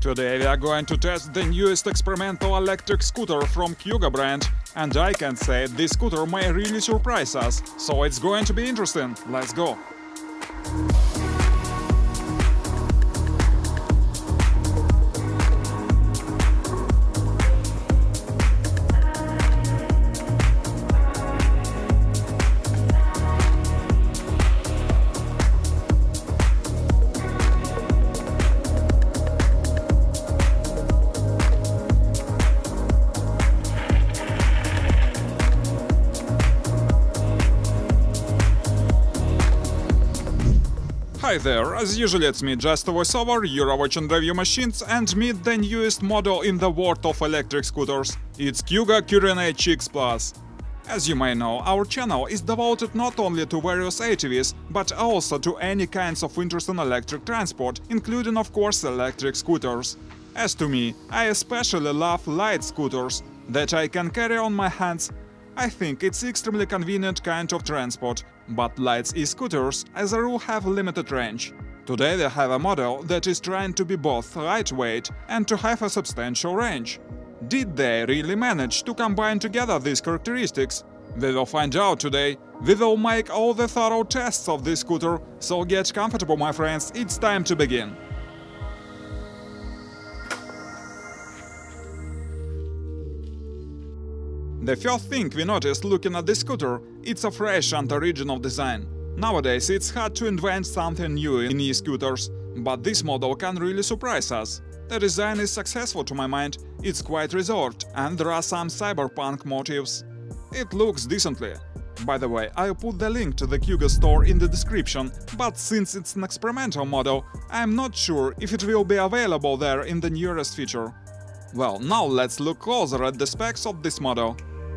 Today we are going to test the newest experimental electric scooter from Kugoo brand, and I can say this scooter may really surprise us, so it's going to be interesting. Let's go! Hi there, as usual it's me, just a voiceover, you're watching Review Machines, and meet the newest model in the world of electric scooters. It's Kugoo Kirin HX+. As you may know, our channel is devoted not only to various atvs, but also to any kinds of interesting electric transport, including of course electric scooters. As to me, I especially love light scooters that I can carry on my hands. I think it's extremely convenient kind of transport, but light e-scooters as a rule have limited range. Today we have a model that is trying to be both lightweight and to have a substantial range. Did they really manage to combine together these characteristics? We will find out today. We will make all the thorough tests of this scooter, so get comfortable my friends, it's time to begin. The first thing we noticed looking at this scooter, it's a fresh and original design. Nowadays it's hard to invent something new in e-scooters, but this model can really surprise us. The design is successful to my mind, it's quite reserved, and there are some cyberpunk motifs. It looks decently. By the way, I'll put the link to the Kugoo store in the description, but since it's an experimental model, I'm not sure if it will be available there in the nearest future. Well, now let's look closer at the specs of this model.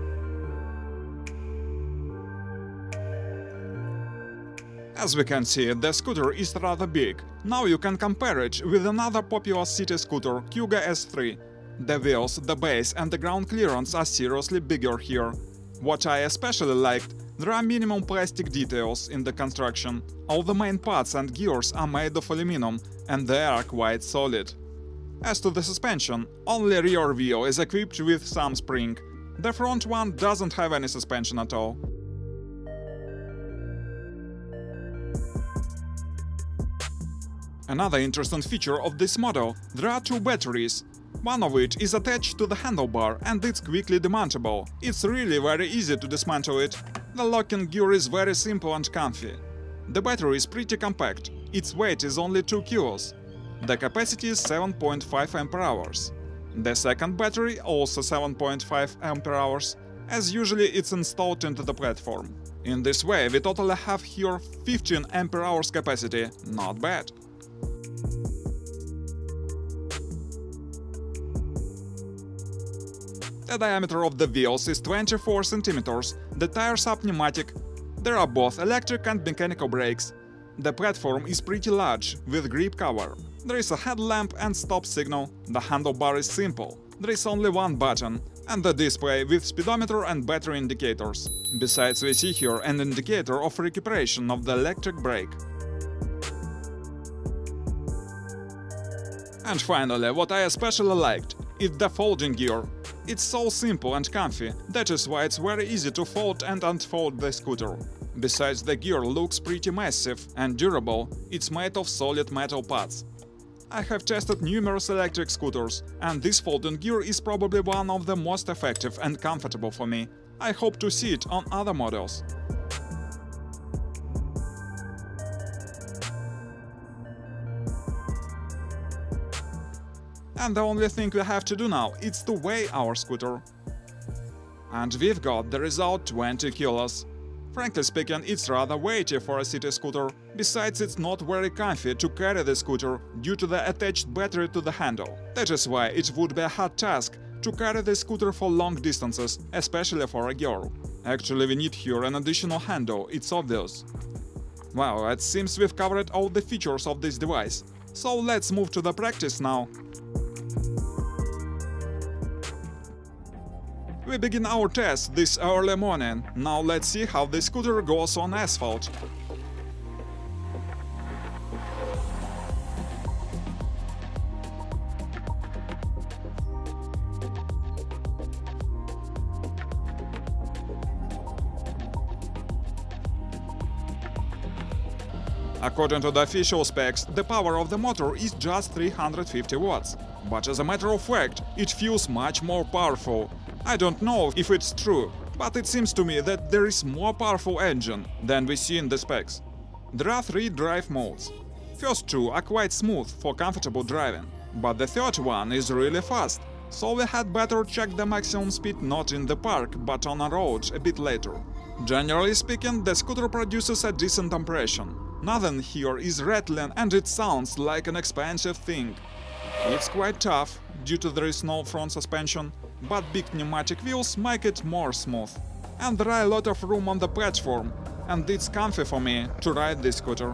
As we can see, the scooter is rather big. Now you can compare it with another popular city scooter, Kugoo S3. The wheels, the base and the ground clearance are seriously bigger here. What I especially liked, there are minimum plastic details in the construction. All the main parts and gears are made of aluminum, and they are quite solid. As to the suspension, only rear wheel is equipped with some spring. The front one doesn't have any suspension at all. Another interesting feature of this model, there are two batteries. One of it is attached to the handlebar and it's quickly demountable. It's really very easy to dismantle it. The locking gear is very simple and comfy. The battery is pretty compact, its weight is only 2 kilos. The capacity is 7.5 Ah. The second battery also 7.5 Ah, as usually it's installed into the platform. In this way we totally have here 15 Ah capacity, not bad. The diameter of the wheels is 24 cm, the tires are pneumatic, there are both electric and mechanical brakes. The platform is pretty large, with grip cover. There is a headlamp and stop signal, the handlebar is simple, there is only one button, and the display with speedometer and battery indicators. Besides we see here an indicator of recuperation of the electric brake. And finally, what I especially liked, is the folding gear. It's so simple and comfy, that is why it's very easy to fold and unfold the scooter. Besides the gear looks pretty massive and durable, it's made of solid metal parts. I have tested numerous electric scooters, and this folding gear is probably one of the most effective and comfortable for me. I hope to see it on other models. And the only thing we have to do now is to weigh our scooter. And we've got the result 20 kilos. Frankly speaking, it's rather weighty for a city scooter. Besides, it's not very comfy to carry the scooter due to the attached battery to the handle. That is why it would be a hard task to carry the scooter for long distances, especially for a girl. Actually, we need here an additional handle, it's obvious. Well, it seems we've covered all the features of this device. So let's move to the practice now. We begin our test this early morning. Now let's see how the scooter goes on asphalt. According to the official specs, the power of the motor is just 350 watts. But as a matter of fact, it feels much more powerful. I don't know if it's true, but it seems to me that there is more powerful engine than we see in the specs. There are 3 drive modes. First 2 are quite smooth for comfortable driving, but the third one is really fast, so we had better check the maximum speed not in the park but on a road a bit later. Generally speaking, the scooter produces a decent impression. Nothing here is rattling and it sounds like an expensive thing. It's quite tough, due to there is no front suspension, but big pneumatic wheels make it more smooth. And there are a lot of room on the platform, and it's comfy for me to ride this scooter.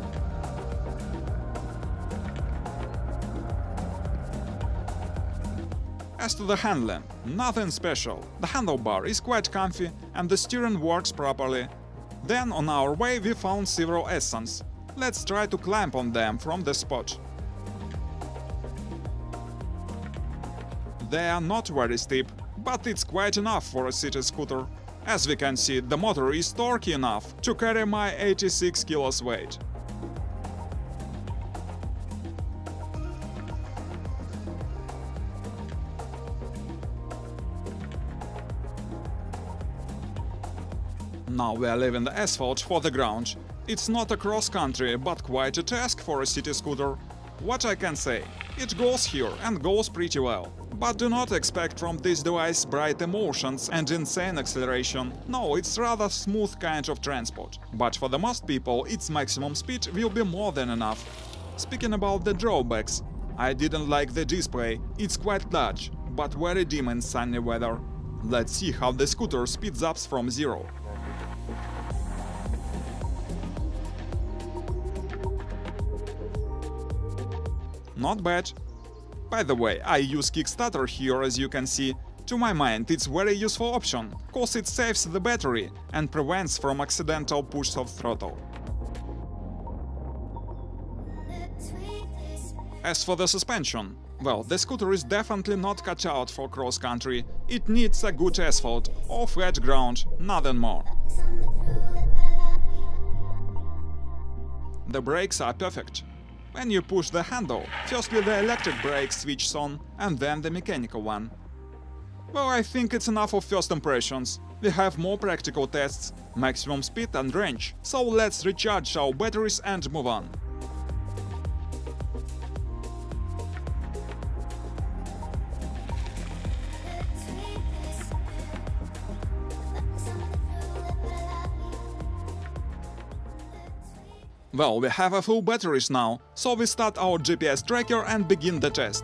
As to the handling, nothing special. The handlebar is quite comfy and the steering works properly. Then on our way we found several essence. Let's try to climb on them from the spot. They are not very steep, but it's quite enough for a city scooter. As we can see, the motor is torquey enough to carry my 86 kilos weight. Now we are leaving the asphalt for the ground. It's not a cross-country, but quite a task for a city scooter. What I can say? It goes here and goes pretty well. But do not expect from this device bright emotions and insane acceleration. No, it's rather smooth kind of transport. But for the most people, its maximum speed will be more than enough. Speaking about the drawbacks, I didn't like the display. It's quite large, but very dim in sunny weather. Let's see how the scooter speeds up from 0. Not bad. By the way, I use Kickstarter here, as you can see. To my mind, it's very useful option, cause it saves the battery and prevents from accidental push of throttle. As for the suspension, well, the scooter is definitely not cut out for cross-country. It needs a good asphalt or flat ground, nothing more. The brakes are perfect. When you push the handle, firstly the electric brake switches on, and then the mechanical one. Well, I think it's enough of first impressions. We have more practical tests, maximum speed and range, so let's recharge our batteries and move on. Well, we have a full batteries now, so we start our GPS tracker and begin the test.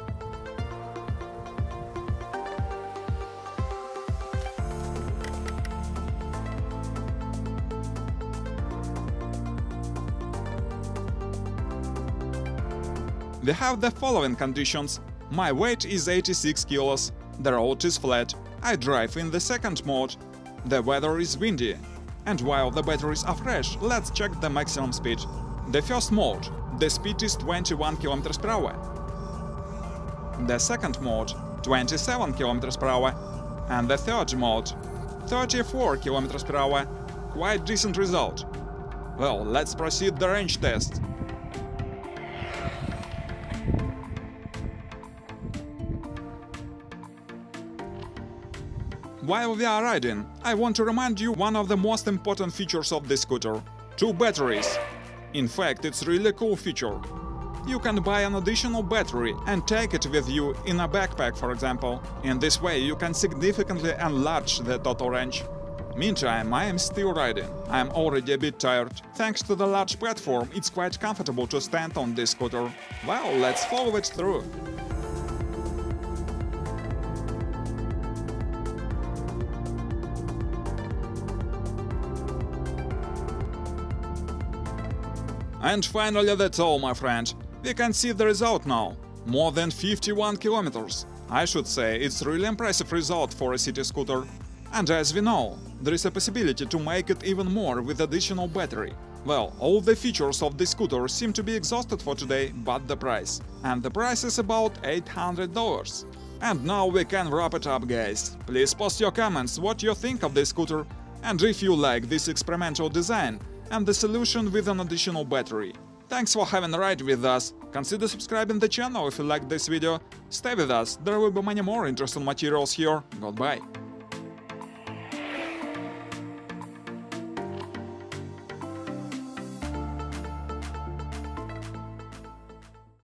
We have the following conditions. My weight is 86 kilos, the road is flat, I drive in the second mode, the weather is windy. And while the batteries are fresh, let's check the maximum speed. The first mode, the speed is 21 km per hour. The second mode, 27 km per hour. And the third mode, 34 km per hour. Quite decent result. Well, let's proceed the range test. While we are riding, I want to remind you one of the most important features of this scooter – 2 batteries. In fact, it's really cool feature. You can buy an additional battery and take it with you in a backpack, for example. In this way, you can significantly enlarge the total range. Meantime, I am still riding. I am already a bit tired. Thanks to the large platform, it's quite comfortable to stand on this scooter. Well, let's follow it through. And finally that's all, my friend. We can see the result now. More than 51 kilometers. I should say, it's really impressive result for a city scooter. And as we know, there is a possibility to make it even more with additional battery. Well, all the features of this scooter seem to be exhausted for today, but the price. And the price is about $800. And now we can wrap it up, guys. Please post your comments what you think of this scooter, and if you like this experimental design, and the solution with an additional battery. Thanks for having a ride with us. Consider subscribing the channel if you liked this video. Stay with us, there will be many more interesting materials here. Goodbye.